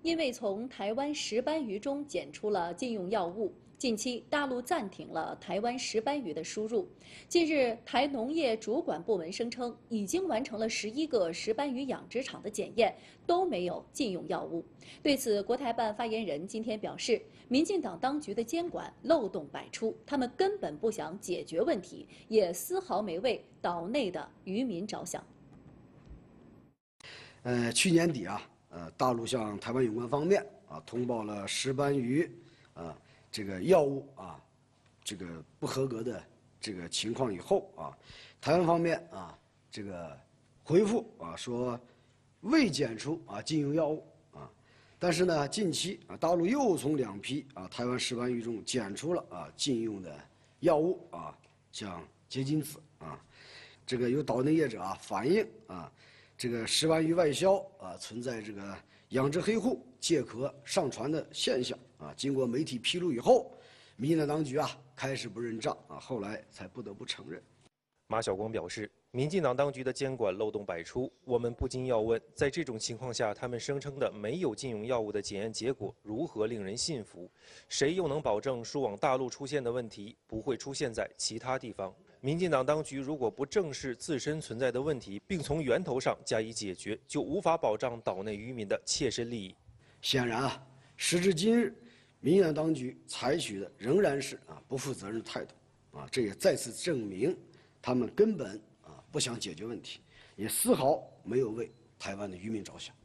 因为从台湾石斑鱼中检出了禁用药物，近期大陆暂停了台湾石斑鱼的输入。近日，台农业主管部门声称，已经完成了11个石斑鱼养殖场的检验，都没有禁用药物。对此，国台办发言人今天表示，民进党当局的监管漏洞百出，他们根本不想解决问题，也丝毫没为岛内的渔民着想。 去年底啊。大陆向台湾有关方面通报了石斑鱼这个药物这个不合格的这个情况以后台湾方面这个回复说未检出禁用药物但是呢近期大陆又从2批台湾石斑鱼中检出了禁用的药物像结晶子这个有岛内业者反映这个石斑鱼外销存在这个养殖黑户借壳上传的现象经过媒体披露以后，民进党当局开始不认账后来才不得不承认。 马晓光表示，民进党当局的监管漏洞百出，我们不禁要问，在这种情况下，他们声称的没有禁用药物的检验结果如何令人信服？谁又能保证输往大陆出现的问题不会出现在其他地方？民进党当局如果不正视自身存在的问题，并从源头上加以解决，就无法保障岛内渔民的切身利益。 显然时至今日，民进党当局采取的仍然是不负责任的态度这也再次证明他们根本不想解决问题，也丝毫没有为台湾的渔民着想。